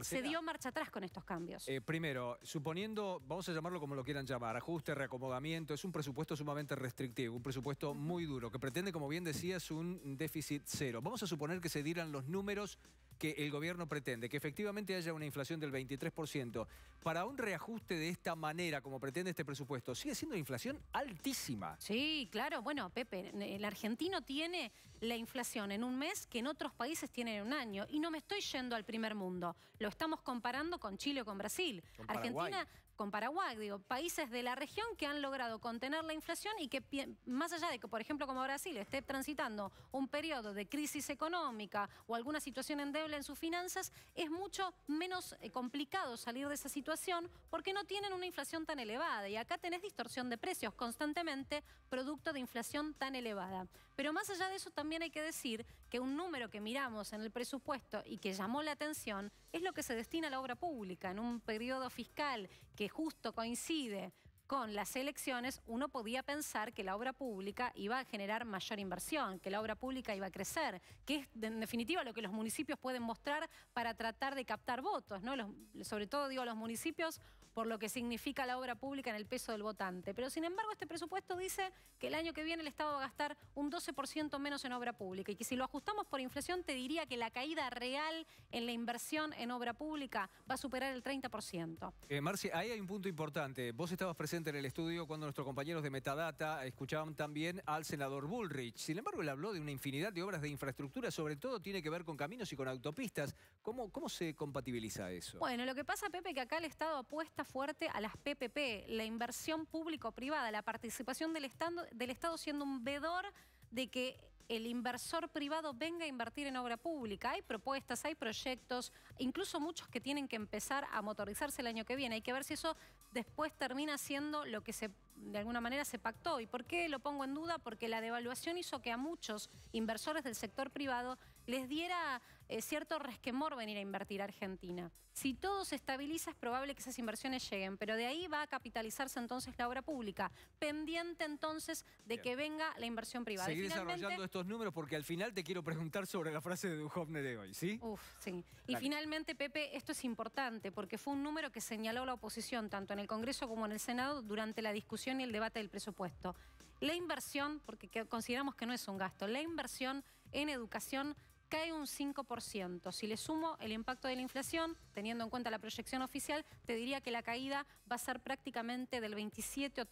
se dio marcha atrás con estos cambios. Primero, suponiendo, vamos a llamarlo como lo quieran llamar, ajuste, reacomodamiento, es un presupuesto sumamente restrictivo, un presupuesto muy duro, que pretende, como bien decías, un déficit cero. Vamos a suponer que se dieran los números que el gobierno pretende, que efectivamente haya una inflación del 23%. Para un reajuste de esta manera, como pretende este presupuesto, sigue siendo una inflación altísima. Sí, claro. Bueno, Pepe, el argentino tiene la inflación en un mes que en otros países tienen en un año. Y no me estoy yendo al primer mundo. Lo estamos comparando con Chile o con Brasil. Con Paraguay. Argentina con Paraguay, digo, países de la región que han logrado contener la inflación y que, más allá de que, por ejemplo, como Brasil esté transitando un periodo de crisis económica o alguna situación endeble en sus finanzas, es mucho menos complicado salir de esa situación porque no tienen una inflación tan elevada. Y acá tenés distorsión de precios constantemente, producto de inflación tan elevada. Pero más allá de eso, también hay que decir que un número que miramos en el presupuesto y que llamó la atención es lo que se destina a la obra pública en un periodo fiscal que justo coincide con las elecciones. Uno podía pensar que la obra pública iba a generar mayor inversión, que la obra pública iba a crecer, que es en definitiva lo que los municipios pueden mostrar para tratar de captar votos, ¿no? Sobre todo digo los municipios por lo que significa la obra pública en el peso del votante. Pero sin embargo este presupuesto dice que el año que viene el Estado va a gastar un 12% menos en obra pública y que si lo ajustamos por inflación te diría que la caída real en la inversión en obra pública va a superar el 30%. Marci, ahí hay un punto importante. Vos estabas presente en el estudio cuando nuestros compañeros de Metadata escuchaban también al senador Bullrich. Sin embargo, él habló de una infinidad de obras de infraestructura, sobre todo tiene que ver con caminos y con autopistas. ¿Cómo se compatibiliza eso? Bueno, lo que pasa, Pepe, que acá el Estado apuesta fuerte a las PPP, la inversión público-privada, la participación del Estado siendo un vedor de que el inversor privado venga a invertir en obra pública. Hay propuestas, hay proyectos, incluso muchos que tienen que empezar a motorizarse el año que viene. Hay que ver si eso después termina siendo lo que de alguna manera se pactó. ¿Y por qué lo pongo en duda? Porque la devaluación hizo que a muchos inversores del sector privado les diera cierto resquemor venir a invertir a Argentina. Si todo se estabiliza es probable que esas inversiones lleguen, pero de ahí va a capitalizarse entonces la obra pública, pendiente entonces de que venga la inversión privada. Seguir desarrollando estos números porque al final te quiero preguntar sobre la frase de Duhovne de hoy, ¿sí? Sí. Y finalmente, Pepe, esto es importante porque fue un número que señaló la oposición tanto en el Congreso como en el Senado durante la discusión y el debate del presupuesto. La inversión, porque consideramos que no es un gasto, la inversión en educación cae un 5%. Si le sumo el impacto de la inflación, teniendo en cuenta la proyección oficial, te diría que la caída va a ser prácticamente del 27 o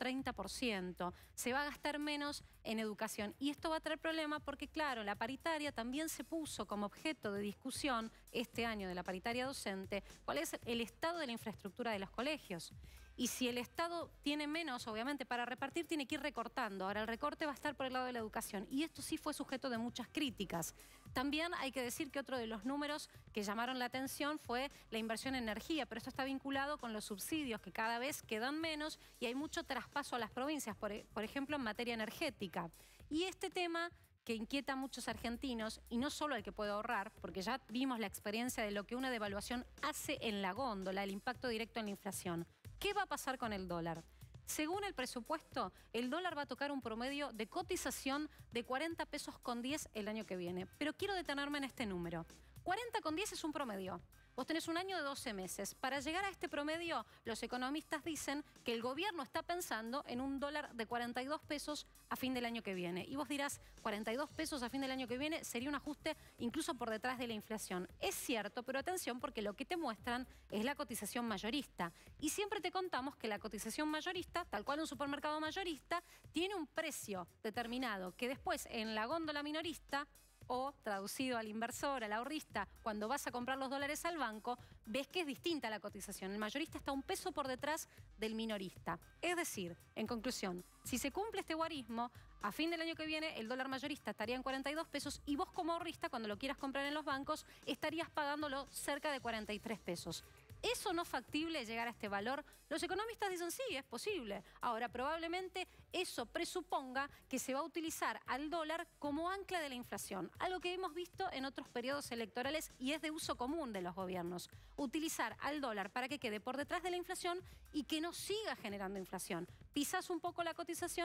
30%. Se va a gastar menos en educación. Y esto va a traer problemas porque, claro, la paritaria también se puso como objeto de discusión este año de la paritaria docente, cuál es el estado de la infraestructura de los colegios. Y si el Estado tiene menos, obviamente, para repartir, tiene que ir recortando. Ahora, el recorte va a estar por el lado de la educación. Y esto sí fue sujeto de muchas críticas. También hay que decir que otro de los números que llamaron la atención fue la inversión en energía. Pero esto está vinculado con los subsidios, que cada vez quedan menos y hay mucho traspaso a las provincias, por ejemplo, en materia energética. Y este tema que inquieta a muchos argentinos, y no solo al que puede ahorrar, porque ya vimos la experiencia de lo que una devaluación hace en la góndola, el impacto directo en la inflación. ¿Qué va a pasar con el dólar? Según el presupuesto, el dólar va a tocar un promedio de cotización de 40 pesos con 10 el año que viene. Pero quiero detenerme en este número. 40 con 10 es un promedio. Vos tenés un año de 12 meses. Para llegar a este promedio, los economistas dicen que el gobierno está pensando en un dólar de 42 pesos a fin del año que viene. Y vos dirás, 42 pesos a fin del año que viene sería un ajuste incluso por detrás de la inflación. Es cierto, pero atención porque lo que te muestran es la cotización mayorista. Y siempre te contamos que la cotización mayorista, tal cual un supermercado mayorista, tiene un precio determinado que después en la góndola minorista, o traducido al inversor, al ahorrista, cuando vas a comprar los dólares al banco, ves que es distinta la cotización. El mayorista está un peso por detrás del minorista. Es decir, en conclusión, si se cumple este guarismo, a fin del año que viene el dólar mayorista estaría en 42 pesos y vos como ahorrista, cuando lo quieras comprar en los bancos, estarías pagándolo cerca de 43 pesos. ¿Eso no es factible llegar a este valor? Los economistas dicen sí, es posible. Ahora, probablemente eso presuponga que se va a utilizar al dólar como ancla de la inflación. Algo que hemos visto en otros periodos electorales y es de uso común de los gobiernos. Utilizar al dólar para que quede por detrás de la inflación y que no siga generando inflación. Pisás un poco la cotización,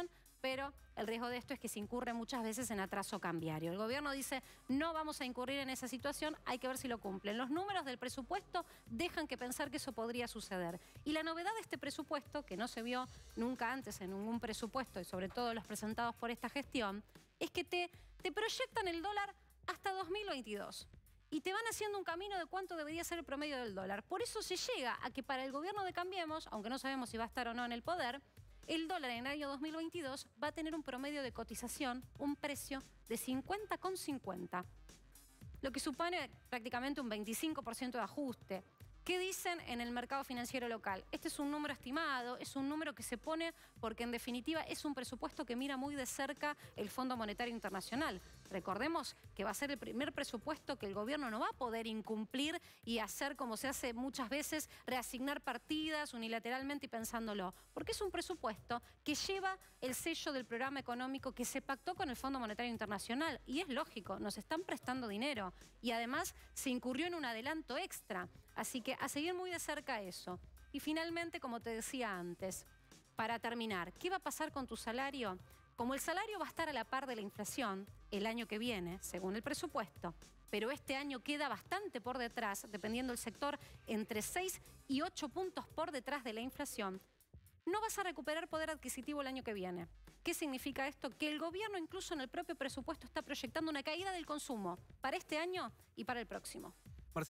pero el riesgo de esto es que se incurre muchas veces en atraso cambiario. El gobierno dice, no vamos a incurrir en esa situación, hay que ver si lo cumplen. Los números del presupuesto dejan que pensar que eso podría suceder. Y la novedad de este presupuesto, que no se vio nunca antes en ningún presupuesto, y sobre todo los presentados por esta gestión, es que te proyectan el dólar hasta 2022. Y te van haciendo un camino de cuánto debería ser el promedio del dólar. Por eso se llega a que para el gobierno de Cambiemos, aunque no sabemos si va a estar o no en el poder, el dólar en el año 2022 va a tener un promedio de cotización, un precio de 50,50. Lo que supone prácticamente un 25% de ajuste. ¿Qué dicen en el mercado financiero local? Este es un número estimado, es un número que se pone porque en definitiva es un presupuesto que mira muy de cerca el Fondo Monetario Internacional. Recordemos que va a ser el primer presupuesto que el gobierno no va a poder incumplir y hacer como se hace muchas veces, reasignar partidas unilateralmente y pensándolo. Porque es un presupuesto que lleva el sello del programa económico que se pactó con el Fondo Monetario Internacional. Y es lógico, nos están prestando dinero. Y además se incurrió en un adelanto extra. Así que a seguir muy de cerca eso. Y finalmente, como te decía antes, para terminar, ¿qué va a pasar con tu salario? Como el salario va a estar a la par de la inflación el año que viene, según el presupuesto, pero este año queda bastante por detrás, dependiendo del sector, entre 6 y 8 puntos por detrás de la inflación, no vas a recuperar poder adquisitivo el año que viene. ¿Qué significa esto? Que el gobierno incluso en el propio presupuesto está proyectando una caída del consumo para este año y para el próximo.